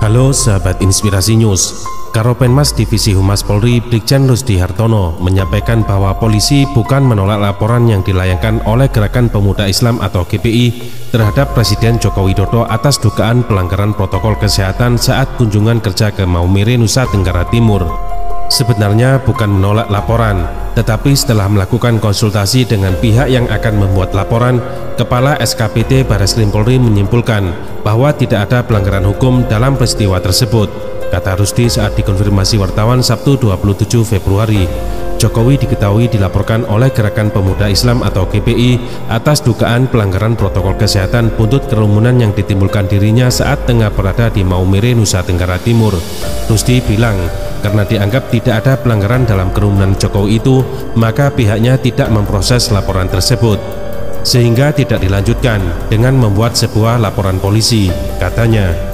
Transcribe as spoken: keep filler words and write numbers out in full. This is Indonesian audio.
Halo sahabat Inspirasi News. Karopenmas Divisi Humas Polri Brigjen Rusdi Hartono menyampaikan bahwa polisi bukan menolak laporan yang dilayangkan oleh Gerakan Pemuda Islam atau G P I terhadap Presiden Joko Widodo atas dugaan pelanggaran protokol kesehatan saat kunjungan kerja ke Maumere, Nusa Tenggara Timur. Sebenarnya bukan menolak laporan, tetapi setelah melakukan konsultasi dengan pihak yang akan membuat laporan, Kepala S K P T Barreskrim Polri menyimpulkan bahwa tidak ada pelanggaran hukum dalam peristiwa tersebut, kata Rusdi saat dikonfirmasi wartawan Sabtu dua puluh tujuh Februari. Jokowi diketahui dilaporkan oleh Gerakan Pemuda Islam atau G P I atas dugaan pelanggaran protokol kesehatan buntut kerumunan yang ditimbulkan dirinya saat tengah berada di Maumere, Nusa Tenggara Timur. Rusdi bilang, karena dianggap tidak ada pelanggaran dalam kerumunan Jokowi itu, maka pihaknya tidak memproses laporan tersebut, sehingga tidak dilanjutkan dengan membuat sebuah laporan polisi, katanya.